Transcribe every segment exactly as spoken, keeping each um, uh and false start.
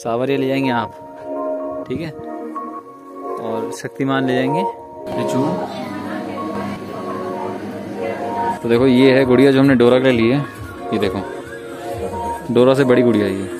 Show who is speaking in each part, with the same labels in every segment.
Speaker 1: सावरिया ले जाएंगे आप, ठीक है, और शक्तिमान ले जाएंगे रिचू। तो देखो ये है गुड़िया जो हमने डोरा के लिए ली है, ये देखो डोरा से बड़ी गुड़िया ये।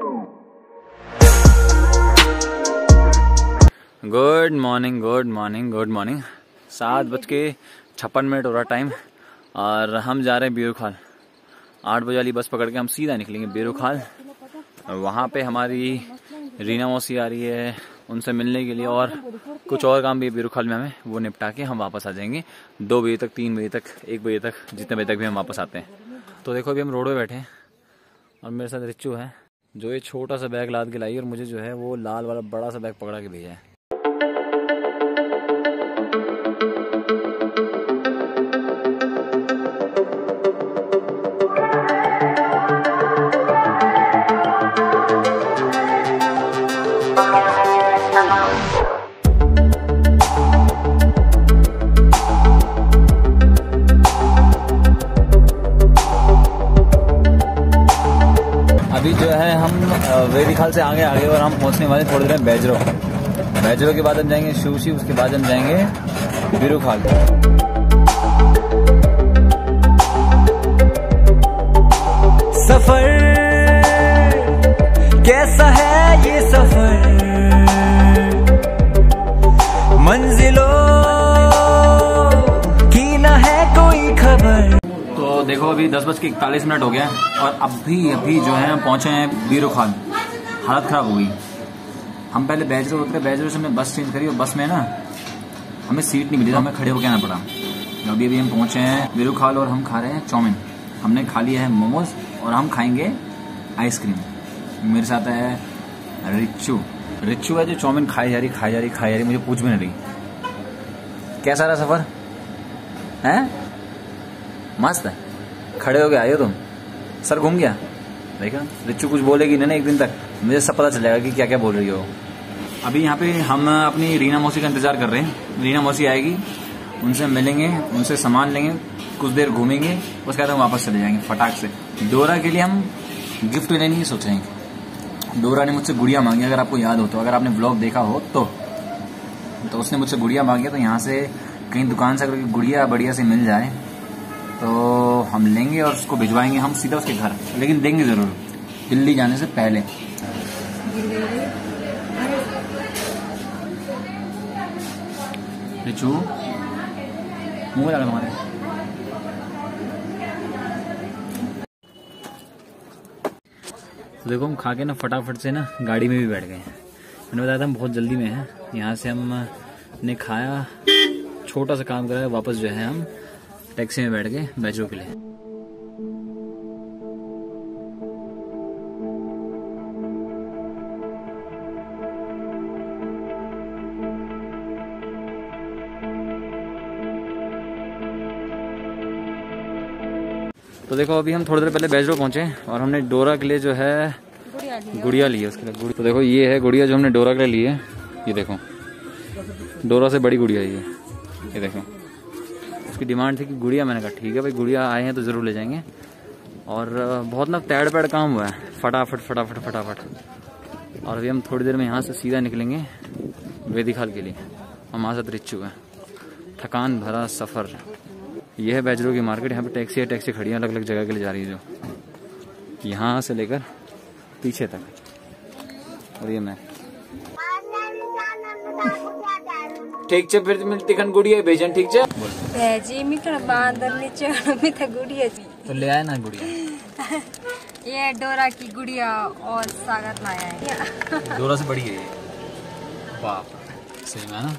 Speaker 1: Good morning good morning good morning. सात बज के छप्पन मिनट हो रहा टाइम और हम जा रहे हैं बेरुखाल। आठ बजे वाली बस पकड़ के हम सीधा निकलेंगे बेरुखाल और वहाँ पे हमारी रीना मौसी आ रही है, उनसे मिलने के लिए और कुछ और काम भी है बेरुखाल में हमें, वो निपटा के हम वापस आ जाएंगे दो बजे तक, तीन बजे तक, एक बजे तक, जितने बजे तक भी हम वापस आते हैं। तो देखो अभी हम रोड पे बैठे हैं और मेरे साथ रिच्चू है जो ये छोटा सा बैग लाद के लाई और मुझे जो है वो लाल वाला बड़ा सा बैग पकड़ा के भेजा है। अभी जो है हम वेदीखाल से आगे आगे और हम पहुंचने वाले थोड़ी देर में बैजरो। बैजरो के बाद हम जाएंगे शिवशी, उसके बाद हम जाएंगे बेरुखाल।
Speaker 2: सफर कैसा है ये सफर, मंजिलों की ना है कोई खबर।
Speaker 1: तो देखो अभी दस बज के इकतालीस मिनट हो गया और अभी अभी जो है हम पहुंचे हैं बेरुखाल। हालत खराब हो गई। हम पहले बैजरो उतरे, बैजरो से हमने बस चेंज करी और बस में ना हमें सीट नहीं मिली तो हमें खड़े होकर आना पड़ा। अभी अभी हम पहुंचे हैं बेरुखाल और हम खा रहे हैं चाउमीन। हमने खा लिया है मोमोज और हम खाएंगे आइसक्रीम। मेरे साथ है रिच्चू। रिच्चू है जो चाउमीन खाई जा रही खाई जा रही खाई जा रही मुझे पूछ भी नहीं रही। कैसा रहा सफर है? मस्त है। खड़े हो गए आए हो तुम, सर घूम गया। देखा रिच्चू कुछ बोलेगी ना एक दिन तक, मुझे सब पता चलेगा कि क्या क्या बोल रही हो। अभी यहाँ पे हम अपनी रीना मौसी का इंतजार कर रहे हैं। रीना मौसी आएगी, उनसे मिलेंगे, उनसे सामान लेंगे, कुछ देर घूमेंगे, उसके बाद हम वापस चले जाएंगे फटाक से। डोरा के लिए हम गिफ्ट लेने की सोच रहे हैं। डोरा ने मुझसे गुड़िया मांगी, अगर आपको याद हो तो, अगर आपने ब्लॉग देखा हो तो तो उसने मुझसे गुड़िया मांगी। तो यहाँ से कहीं दुकान से अगर गुड़िया बढ़िया से मिल जाए तो हम लेंगे और उसको भिजवाएंगे हम सीधा उसके घर, लेकिन देंगे जरूर दिल्ली जाने से पहले। रिचू मुंह लगा तुम्हारे। तो देखो हम खा के ना फटाफट से ना गाड़ी में भी बैठ गए। मैंने बताया था हम बहुत जल्दी में हैं। यहाँ से हमने खाया, छोटा सा काम करा, वापस जो है हम टैक्सी में बैठ गए बैजरो के लिए। तो देखो अभी हम थोड़ी देर पहले बैजरो पहुंचे और हमने डोरा के लिए जो है गुड़िया ली है उसके लिए। तो देखो ये है गुड़िया जो हमने डोरा के लिए ली है, ये देखो डोरा से बड़ी गुड़िया ये ये देखो। उसकी डिमांड थी कि गुड़िया, मैंने कहा ठीक है भाई गुड़िया आए हैं तो ज़रूर ले जाएंगे। और बहुत ना तैड़ पैड़ काम हुआ है, फटाफट फटाफट फटाफट। और अभी हम थोड़ी देर में यहाँ से सीधा निकलेंगे वेदीखाल के लिए। हमारे साथ रिच्चू है। थकान भरा सफ़र। यह है बैजरो की मार्केट। यहाँ पे टैक्सी है, टैक्सी खड़ी है अलग अलग जगह के लिए जा रही है, जो यहाँ से लेकर पीछे तक। और ये मैं ठीक है फिर मिलती खन गुड़िया भेजन, ठीक है
Speaker 3: भेजी मिठा बांदर नीचे मिठा गुड़िया जी
Speaker 1: तो ले आए ना गुड़िया।
Speaker 3: ये डोरा की गुड़िया और स्वागत लाया है।
Speaker 1: डोरा से बड़ी है ये, बाप सही में ना।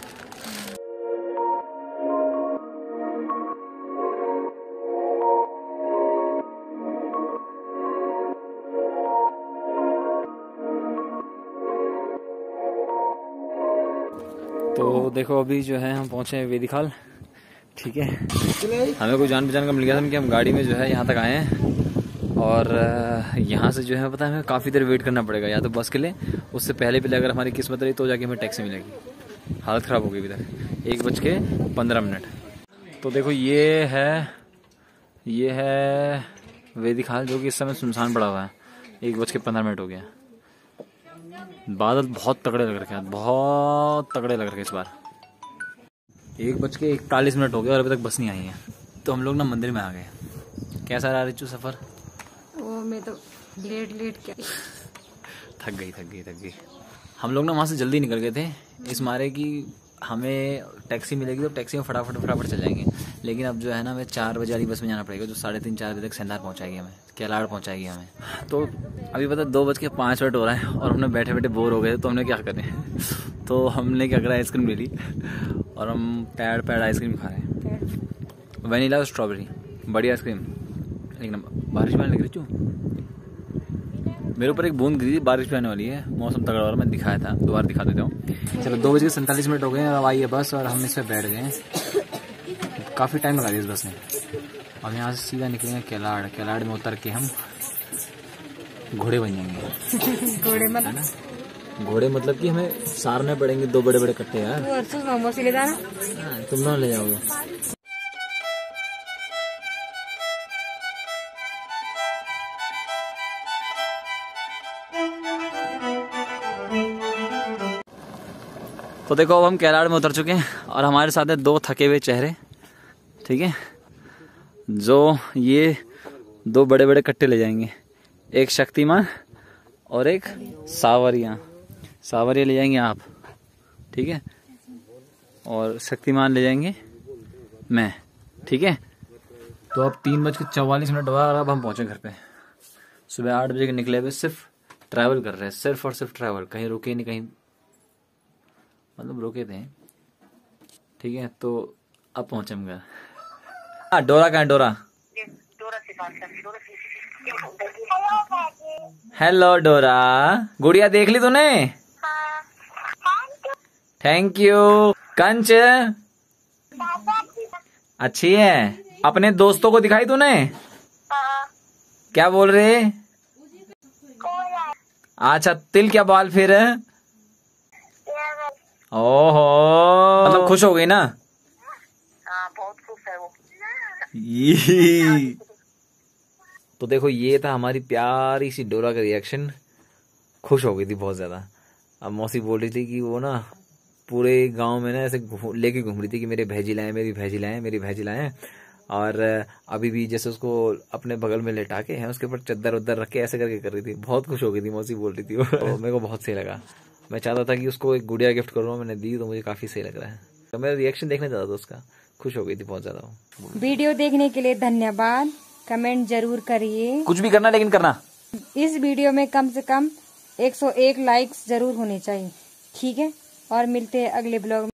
Speaker 1: तो देखो अभी जो है हम पहुंचे हैं वेदीखाल, ठीक है। हमें कोई जान पहचान का मिल गया था कि हम गाड़ी में जो है यहाँ तक आए हैं और यहाँ से जो है पता है हमें काफ़ी देर वेट करना पड़ेगा या तो बस के लिए, उससे पहले पहले अगर हमारी किस्मत रही तो जाके हमें टैक्सी मिलेगी। हालत ख़राब हो गई अभी तक। एक बज के पंद्रह मिनट। तो देखो ये है ये है वेदीखाल जो कि इस समय सुनसान पड़ा हुआ है। एक बज के पंद्रह मिनट हो गया। बादल बहुत तगड़े लग रखे हैं, बहुत तगड़े लग रखे इस बार। एक बज के इकतालीस मिनट हो गए और अभी तक बस नहीं आई है, तो हम लोग ना मंदिर में आ गए। कैसा रहा रिचू सफर?
Speaker 3: वो मैं तो लेट लेट क्या
Speaker 1: थक गई थक गई थक गई। हम लोग ना वहाँ से जल्दी निकल गए थे, इस मारे कि हमें टैक्सी मिलेगी तो टैक्सी में फटाफट फटाफट चल जाएंगे। लेकिन अब जो है ना हमें चार बजे वाली बस में जाना पड़ेगा, जो साढ़े तीन चार बजे तक सेंधार पहुँचाएगी हमें, केलाड़ पहुँचाएगी हमें। तो अभी पता दो बज के पाँच मिनट हो रहा है और हमने बैठे बैठे बोर हो गए, तो हमने क्या करें तो हमने क्या करा, आइसक्रीम ले ली और हम पैड पैड आइसक्रीम खा रहे हैं, वनीला और स्ट्रॉबेरी, बड़ी आइसक्रीम एक नंबर। बारिश में लग रही चू, मेरे ऊपर एक बूंद गिरी थी, बारिश भी आने वाली है, मौसम तगड़ा हो रहा है, मैं दिखाया था, दोबारा दिखा देता हूँ। चलो दो बज के सैंतालीस मिनट हो गए हैं और अब आई है बस और हम इसमें बैठ गए हैं। काफ़ी टाइम लगा दिया इस बस में। अब यहाँ से सीधा निकलेंगे केलाड़, केलाड़ में उतर के हम घोड़े बन जाएंगे।
Speaker 3: घोड़े मतलब
Speaker 1: घोड़े मतलब कि हमें सारने पड़ेंगे दो बड़े बड़े कट्टे यार।
Speaker 3: मोमो से ले जाना,
Speaker 1: तुम ना ले जाओगे। तो देखो अब हम केलाड़ में उतर चुके हैं और हमारे साथ है दो थके हुए चेहरे, ठीक है, जो ये दो बड़े बड़े कट्टे ले जाएंगे, एक शक्तिमान और एक सावरिया। सावरिया ले जाएंगे आप, ठीक है, और शक्तिमान ले जाएंगे मैं, ठीक है। तो अब तीन बज के चौवालीस मिनट हुआ और अब हम पहुंचे घर पे। सुबह आठ बजे के निकले हुए, सिर्फ ट्रैवल कर रहे हैं, सिर्फ और सिर्फ ट्रैवल, कहीं रुके नहीं, कहीं मतलब रुके थे, ठीक है। तो अब पहुंचे हम घर। हाँ, डोरा कहाँ है? डोरा हेलो डोरा, गुड़िया देख ली तूने? Thank you. कंच अच्छी है, अपने दोस्तों को दिखाई तूने? क्या बोल रहे? अच्छा, तिल क्या बाल फिर? ओहो, मतलब खुश हो गई ना?
Speaker 4: हाँ, बहुत खुश है वो।
Speaker 1: तो देखो ये था हमारी प्यारी सी डोरा का रिएक्शन, खुश हो गई थी बहुत ज्यादा। अब मौसी बोल रही थी कि वो ना पूरे गांव में ना ऐसे लेके घूम रही थी कि मेरे भैजी लाए, मेरी भैजी लाए, मेरी भैजी लाए। और अभी भी जैसे उसको अपने बगल में लेटा के है, उसके ऊपर चद्दर उद्दर रख के ऐसे करके कर रही थी, बहुत खुश हो गई थी मौसी बोल रही थी वो। तो मेरे को बहुत सही लगा, मैं चाहता था कि उसको एक गुड़िया गिफ्ट करूँ, मैंने दी तो मुझे काफी सही लग रहा है। तो मेरा रिएक्शन देखने चाहता था उसका, खुश हो गई थी बहुत ज्यादा।
Speaker 3: वीडियो देखने के लिए धन्यवाद, कमेंट जरूर करिए,
Speaker 1: कुछ भी करना लेकिन करना।
Speaker 3: इस वीडियो में कम से कम एक सौ एक लाइक्स जरूर होने चाहिए, ठीक है। और मिलते हैं अगले ब्लॉग में।